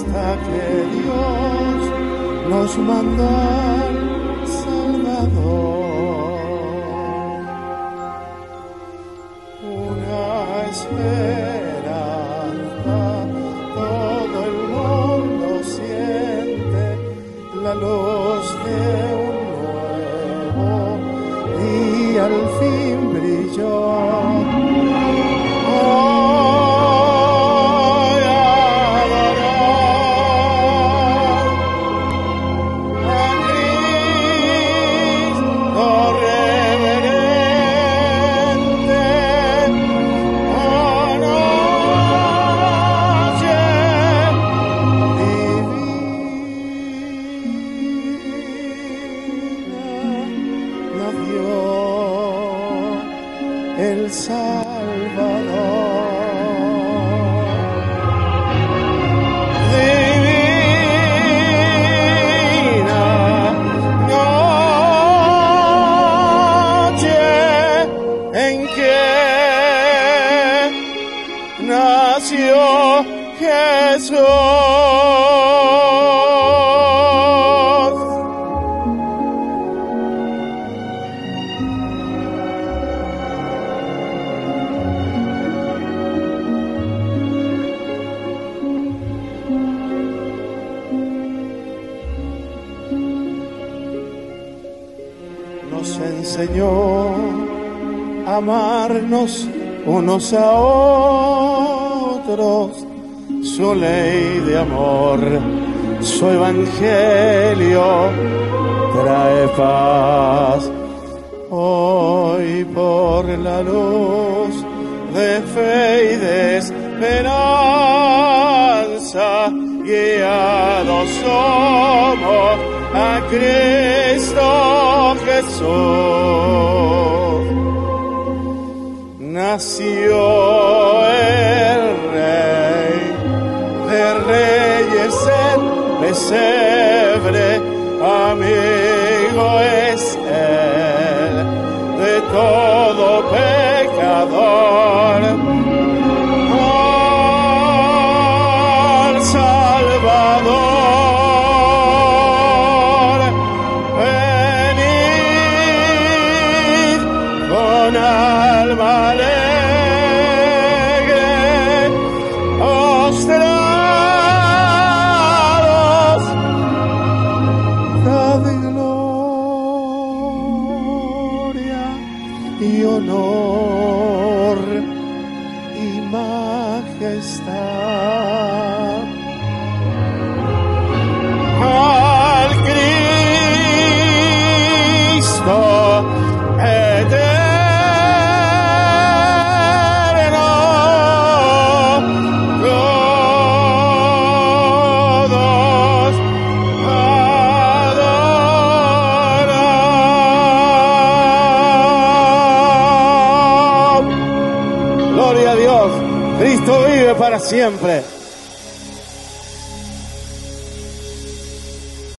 hasta que Dios nos mandó al Salvador. Una esperanza todo el mundo siente, la luz de un nuevo día al fin brilló. El Salvador, divina noche en que nació Jesús. Nos enseñó a amarnos unos a otros, su ley de amor, su evangelio trae paz. Hoy por la luz de fe y de esperanza, guiados somos a Cristo Jesús. Nació el Rey de Reyes en pesebre, amigo es Él de todo pecador. Al Salvador, venid con alma alegre, postrados, dad gloria y honor y majestad al Cristo eterno. Todos adoran. Gloria a Dios. Cristo vive para siempre.